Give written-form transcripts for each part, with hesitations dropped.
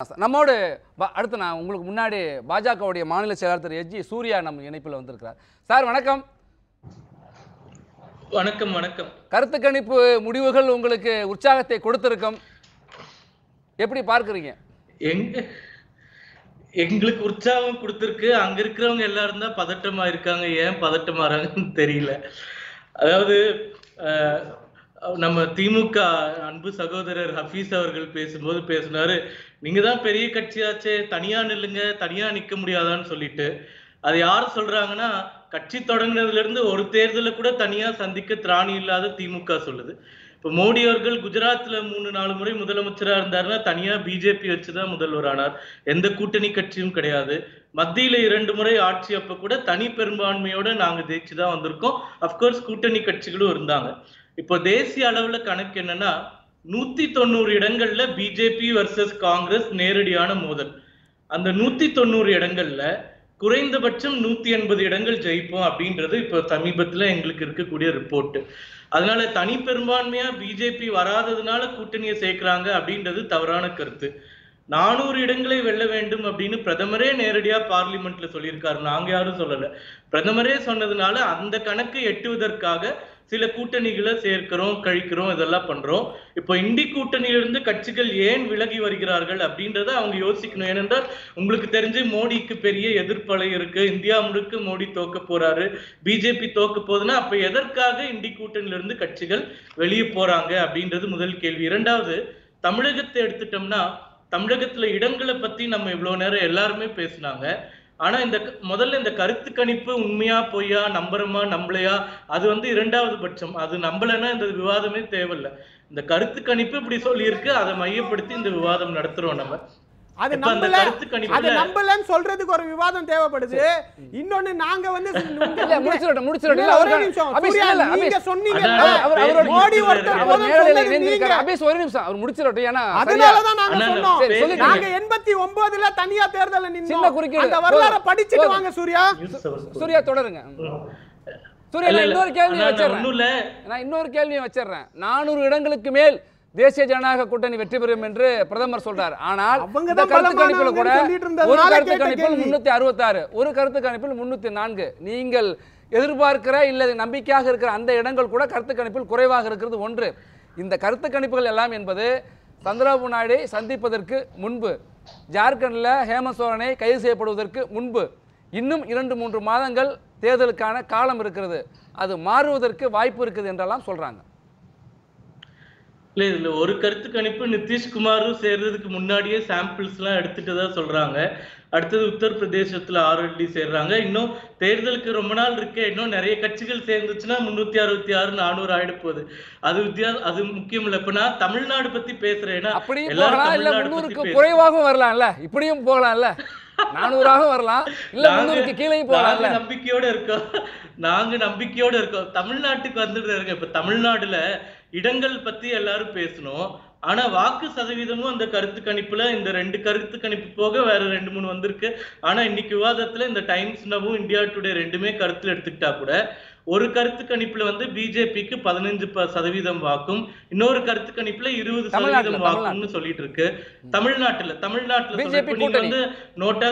நம்மோடு அடுத்து நான் உங்களுக்கு முன்னாடி பாஜகவுடைய மாநில செயலாளர் திரு எஸ்.ஜி. சூர்யா நம்ம இணைப்பில் வந்திருக்கிறார். சார் வணக்கம். வணக்கம். வணக்கம். கருத்து கணிப்பு முடிவுகள் உங்களுக்கு உற்சாகத்தை கொடுத்திருக்கும், எப்படி பார்க்குறீங்க? எங்களுக்கு உற்சாகம் கொடுத்துருக்கு. அங்க இருக்கிறவங்க எல்லாரும் தான் பதட்டமா இருக்காங்க. ஏன் பதட்டமா இருக்காங்கன்னு தெரியல. அதாவது நம்ம திமுக அன்பு சகோதரர் ஹபீஸ் அவர்கள் பேசும்போது பேசினாரு, நீங்க தான் பெரிய கட்சியாச்சே, தனியா நில்லுங்க, தனியா நிக்க முடியாதான்னு சொல்லிட்டு. அது யார் சொல்றாங்கன்னா, கட்சி தொடங்கினதுல இருந்து ஒரு தேர்தலை கூட தனியா சந்திக்க திராணி இல்லாத திமுக சொல்லுது. இப்ப மோடி அவர்கள் குஜராத்ல 3-4 முறை முதலமைச்சரா இருந்தாருன்னா தனியா பிஜேபி வச்சுதான் முதல்வர் ஆனார். எந்த கூட்டணி கட்சியும் கிடையாது. மத்தியில 2 முறை ஆட்சி அப்ப கூட தனி பெரும்பான்மையோட நாங்க ஜெயிச்சுதான் வந்திருக்கோம். அப்கோர்ஸ் கூட்டணி கட்சிகளும் இருந்தாங்க. இப்போ தேசிய அளவுல கணக்கு என்னன்னா, 190 இடங்கள்ல பிஜேபி வர்சஸ் காங்கிரஸ் நேரடியான மோதல். அந்த 190 இடங்கள்ல குறைந்தபட்சம் 180 இடங்கள் ஜெயிப்போம் அப்படின்றது இப்போ சமீபத்துல எங்களுக்கு இருக்கக்கூடிய ரிப்போர்ட். அதனால தனி பெரும்பான்மையா பிஜேபி வராததுனால கூட்டணியை சேர்க்கிறாங்க அப்படின்றது தவறான கருத்து. 400 இடங்களை வெல்ல வேண்டும் அப்படின்னு பிரதமரே நேரடியா பார்லிமெண்ட்ல சொல்லியிருக்காரு. நாங்க யாரும் சொல்லல. பிரதமரே சொன்னதுனால அந்த கணக்கு எட்டுவதற்காக சில கூட்டணிகளை சேர்க்கிறோம், கழிக்கிறோம், இதெல்லாம் பண்றோம். இப்போ இண்டி கூட்டணியிலிருந்து கட்சிகள் ஏன் விலகி வருகிறார்கள் அப்படின்றத அவங்க யோசிக்கணும். ஏனென்றால் உங்களுக்கு தெரிஞ்சு மோடிக்கு பெரிய எதிர்ப்பலை இருக்கு. இந்தியா முழுக்க மோடி தோக்க போறாரு, பிஜேபி தோக்க போகுதுன்னா அப்ப எதற்காக இண்டி கூட்டணியிலிருந்து கட்சிகள் வெளியே போறாங்க அப்படின்றது முதல் கேள்வி. இரண்டாவது, தமிழகத்தை எடுத்துட்டோம்னா தமிழகத்துல இடங்களை பத்தி நம்ம இவ்வளவு நேரம் எல்லாருமே பேசினாங்க. ஆனா முதல்ல இந்த கருத்து கணிப்பு உண்மையா பொய்யா, நம்புறமா நம்பலையா, அது இரண்டாவது பட்சம். அது நம்பலைன்னா இந்த விவாதமே தேவையில்லை. இந்த கருத்து கணிப்பு இப்படி சொல்லி இருக்கு, அதை மையப்படுத்தி இந்த விவாதம் நடத்துறோம் நம்ம. அது நம்பலன்னு சொல்றதுக்கு ஒரு விவாதம் தேவைப்படுது. இன்னொன்னு நாங்க நீங்க சொன்னீங்க மோடி அதனாலதான் நாங்க சொன்னோம். நாங்க 89ல தனியா தேர்தல் நின்னோம். அந்த வரலாறை படிச்சிட்டு வாங்க. சூர்யா தொடருங்க. சூர்யா, இன்னொரு கேள்வி வச்சிடுறேன். 400 இடங்களுக்கு மேல் தேசிய ஜனநாயக கூட்டணி வெற்றி பெறும் என்று பிரதமர் சொல்றார். ஆனால் கருத்து கணிப்பில் கூட ஒரு கருத்து கணிப்பில் 366, ஒரு கருத்து கணிப்பில் 304. நீங்கள் எதிர்பார்க்கிற இல்ல நம்பிக்கையாக இருக்கிற அந்த இடங்கள் கூட கருத்து கணிப்பில் குறைவாக இருக்கிறது ஒன்று. இந்த கருத்து கணிப்புகள் எல்லாம் என்பது சந்திரபாபு நாயுடை சந்திப்பதற்கு முன்பு, ஜார்க்கண்ட்ல ஹேமந்த் சோரனை கைது செய்யப்படுவதற்கு முன்பு, இன்னும் 2-3 மாதங்கள் தேர்தலுக்கான காலம் இருக்கிறது, அது மாறுவதற்கு வாய்ப்பு இருக்குது என்றெல்லாம் சொல்றாங்க. இல்ல, இதுல ஒரு கருத்து கணிப்பு நிதிஷ்குமாரும் சேர்றதுக்கு முன்னாடியே சாம்பிள்ஸ் எல்லாம் எடுத்துட்டு தான் சொல்றாங்க. அடுத்தது உத்தரப்பிரதேசத்துல ஆல்ரெடி சேர்றாங்க. இன்னும் தேர்தலுக்கு ரொம்ப நாள் இருக்கே, இன்னும் நிறைய கட்சிகள் சேர்ந்துச்சுன்னா 366 400 ஆயிட போகுது. அது முக்கியம் இல்ல. இப்ப நான் தமிழ்நாடு பத்தி பேசுறேன். குறைவாகவும் வரலாம்ல, இப்படியும் போகலாம்ல, 400 வரலாம், இல்ல 300க்கு கீழே போகலாம். நாங்க நம்பிக்கையோட இருக்கோம். தமிழ்நாட்டுக்கு வந்துட்டு இருக்க. இப்ப தமிழ்நாடுல இடங்கள் பத்தி எல்லாரும் பேசணும். ஆனா வாக்கு சதவீதமும் அந்த கருத்து கணிப்புல இந்த 2 கருத்து கணிப்பு போக வேற 2-3 வந்திருக்கு. ஆனா இன்னைக்கு விவாதத்துல இந்த டைம்ஸ் நவும் இந்தியா டுடே ரெண்டுமே கருத்துல எடுத்துக்கிட்டா கூட ஒரு கருத்து கணிப்புல பிஜேபிக்கு 15% வாக்கும், இன்னொரு கருத்து கணிப்புல 20% வாக்கும்னு சொல்லிட்டு இருக்கு. தமிழ்நாட்டுல நீங்க நோட்டா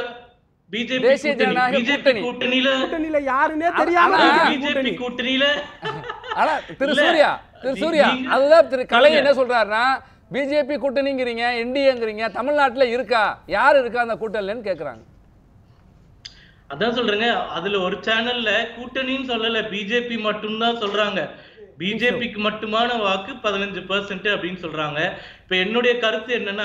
பிஜேபி கூட்டணியில யாருன்னே தெரியாம பிஜேபி கூட்டணியில திரு சூர்யா அதுதான் திரு கலை என்ன சொல்றாருன்னா, பிஜேபி கூட்டணிங்கிறீங்க, என்டிஏங்கிறீங்க, தமிழ்நாட்டுல இருக்கா, யாரு இருக்கா அந்த கூட்டணிலன்னு கேக்குறாங்க. அதான் சொல்றேங்க, அதுல ஒரு சேனல்ல கூட்டணின்னு சொல்லல, பிஜேபி மட்டும்தான் சொல்றாங்க. பிஜேபிக்கு மட்டுமான வாக்கு 15% அப்படின்னு சொல்றாங்க. இப்ப என்னுடைய கருத்து என்னன்னா,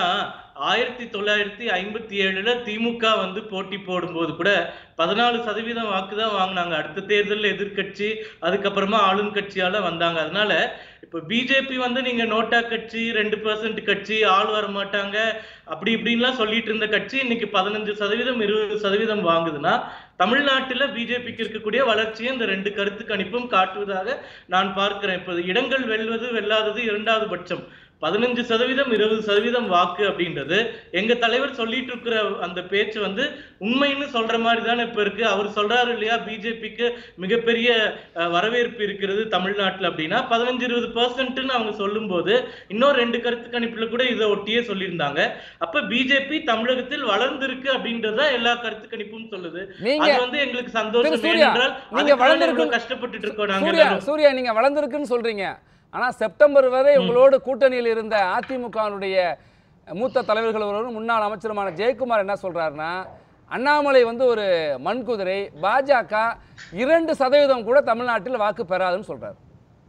1957ல திமுக போட்டி போடும்போது கூட 14% வாக்கு தான் வாங்கினாங்க. அடுத்த தேர்தலில் எதிர்கட்சி, அதுக்கப்புறமா ஆளும் கட்சியால வந்தாங்க. அதனால இப்ப பிஜேபி நீங்க நோட்டா கட்சி, 2% கட்சி, ஆள் வர மாட்டாங்க அப்படி இப்படின்லாம் சொல்லிட்டு இருந்த கட்சி இன்னைக்கு 15% 20% வாங்குதுன்னா தமிழ்நாட்டுல பிஜேபிக்கு இருக்கக்கூடிய வளர்ச்சியை இந்த 2 கருத்து கணிப்பும் காட்டுவதாக நான் பார்க்கிறேன். இப்ப இடங்கள் வெல்வது வெல்லாதது இரண்டாவது பட்சம். 15% 20% வாக்கு அப்படின்றது எங்க தலைவர் சொல்லிட்டு இருக்கிற அந்த பேச்சு வந்து உண்மைன்னு சொல்ற மாதிரி தானே இப்ப இருக்கு. அவர் சொல்றாரு இல்லையா, பிஜேபிக்கு மிகப்பெரிய வரவேற்பு இருக்கிறது தமிழ்நாட்டுல அப்படின்னா 15-20% அவங்க சொல்லும் போது இன்னொரு 2 கருத்து கணிப்புல கூட இதை ஒட்டியே சொல்லியிருந்தாங்க. அப்ப பிஜேபி தமிழகத்தில் வளர்ந்திருக்கு அப்படின்றத எல்லா கருத்து கணிப்பும் சொல்லுது. அது வந்து எங்களுக்கு சந்தோஷம். ஏனென்றால் நீங்க கஷ்டப்பட்டு இருக்கோம் நாங்க. சூர்யா, நீங்க வளர்ந்திருக்குன்னு சொல்றீங்க. ஆனா செப்டம்பர் வரை உங்களோடு கூட்டணியில் இருந்த அதிமுகவுடைய மூத்த தலைவர்கள் ஒருவரும் முன்னாள் அமைச்சருமான ஜெயக்குமார் என்ன சொல்றாருன்னா, அண்ணாமலை வந்து ஒரு மண்குதிரை, பாஜக 2% கூட தமிழ்நாட்டில் வாக்கு பெறாதுன்னு சொல்றாரு.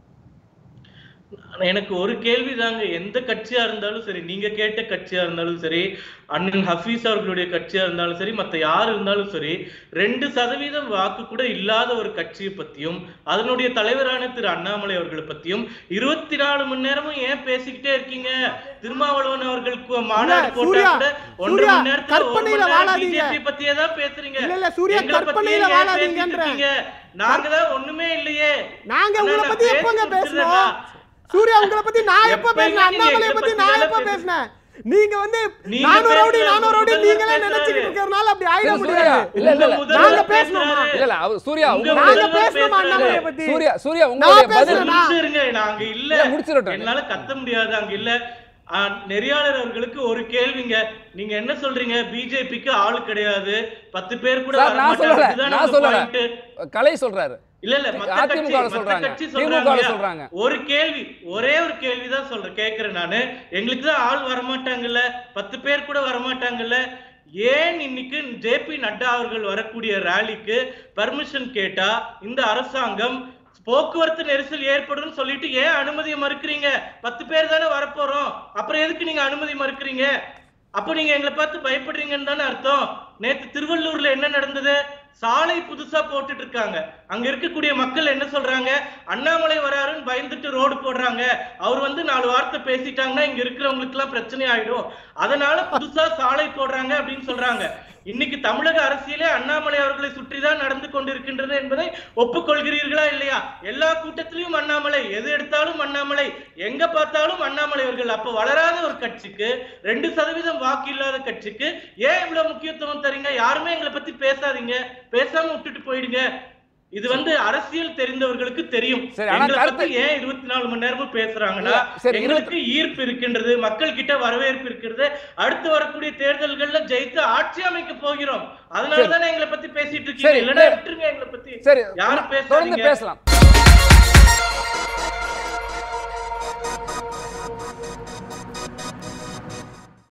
எனக்கு ஒரு கேள்விதாங்க, எந்த கட்சியா இருந்தாலும் சரி, நீங்க கேட்ட கட்சியா இருந்தாலும் சரி, அண்ணன் ஹஃபீஸ் அவர்களுடைய கட்சியா இருந்தாலும் சரி, மத்த யார் இருந்தாலும் சரி, 2% வாக்கு கூட இல்லாத ஒரு கட்சியை பத்தியும் அதனுடைய தலைவரான திரு அண்ணாமலை அவர்களை பத்தியும் 24 மணி நேரமும் ஏன் பேசிக்கிட்டே இருக்கீங்க? திருமாவளவன் அவர்களுக்கு மாநாடு போட்டா கூட 1.5 மணி நேரத்துல பிஜேபி பத்தியே தான் பேசுறீங்க. எங்களை பத்தியே ஏன் பேசிட்டு இருக்கீங்க? நாங்க தான் ஒண்ணுமே இல்லையே. நாங்க உங்களை பத்தி எப்பங்க பேசுறோம்? சூர்யா, உங்களை பத்தி நான் எப்ப பேசினேன்? அண்ணாமலை பத்தி நான் எப்ப பேசினேன்? நீங்க வந்து நானூறு ரவுடி நீங்களே நினைச்சிட்டு இருக்கறனால அப்படி ஆயிட முடியாது. இல்ல நாங்க பேசணுமா? இல்ல சூர்யா, நாங்க பேசணுமா அண்ணாமலை பத்தி? சூர்யா உங்களுடைய பதில் இருங்க. நாங்க இல்ல முடிச்சிரட்டும். என்னால கத்த முடியாது. அங்க இல்ல. நெறியாளர் அவர்களுக்கு ஒரு கேள்விங்க. நீங்க என்ன சொல்றீங்க? பிஜேபிக்கு ஆளு கிடையாது, 10 பேர் கூட வர மாட்டாங்க. கலை சொல்றாரு. இல்ல அதிமுக சொல்றாங்க. ஒரு கேள்வி, ஒரே ஒரு கேள்விதான் சொல்றேன், கேக்குறேன் நானு. எங்களுக்கு தான் ஆள் வரமாட்டாங்கல்ல, 10 பேர் கூட வரமாட்டாங்கல்ல, ஏன் இன்னைக்கு ஜேபி நட்டா அவர்கள் வரக்கூடிய ரேலிக்கு பர்மிஷன் கேட்டா இந்த அரசாங்கம் போக்குவரத்து நெரிசல் ஏற்படும் சொல்லிட்டு ஏன் அனுமதியை மறுக்கிறீங்க? 10 பேர் தானே வரப்போறோம், அப்புறம் எதுக்கு நீங்க அனுமதி மறுக்கிறீங்க? அப்ப நீங்க எங்களை பார்த்து பயப்படுறீங்கன்னு தானே அர்த்தம். நேத்து திருவள்ளூர்ல என்ன நடந்தது? சாலை புதுசா போட்டுட்டு இருக்காங்க. அங்க இருக்கக்கூடிய மக்கள் என்ன சொல்றாங்க? அண்ணாமலை வராருன்னு பயந்துட்டு ரோடு போடுறாங்க. அவர் வந்து 4 வார்த்தை பேசிட்டாங்கன்னா இங்க இருக்கிறவங்களுக்கு எல்லாம் பிரச்சனை ஆயிடும், அதனால புதுசா சாலை போடுறாங்க அப்படின்னு சொல்றாங்க. இன்னைக்கு தமிழக அரசியலே அண்ணாமலை அவர்களை சுற்றிதான் நடந்து கொண்டிருக்கின்றது என்பதை ஒப்புக்கொள்கிறீர்களா இல்லையா? எல்லா கூட்டத்திலையும் அண்ணாமலை, எது எடுத்தாலும் அண்ணாமலை, எங்க பார்த்தாலும் அண்ணாமலை அவர்கள். அப்ப வளராத ஒரு கட்சிக்கு, 2% வாக்கு இல்லாத கட்சிக்கு ஏன் இவ்வளவு முக்கியத்துவம் தரீங்க? யாருமே எங்களை பத்தி பேசாதீங்க, பேசாம விட்டுட்டு போயிடுங்க. இது வந்து அரசியல் தெரிந்தவர்களுக்கு தெரியும். ஏன் 24 மணி நேரமும் பேசுறாங்கன்னா எங்களுக்கு ஈர்ப்பு இருக்கின்றது, மக்கள் கிட்ட வரவேற்பு இருக்கிறது, அடுத்து வரக்கூடிய தேர்தல்கள்ல ஜெயித்து ஆட்சி அமைக்க போகிறோம், அதனாலதானே எங்களை பத்தி பேசிட்டு இருக்கீங்க. இல்லன்னா விட்டுருங்க, எங்களை பத்தி யாரும் பேசலாம்.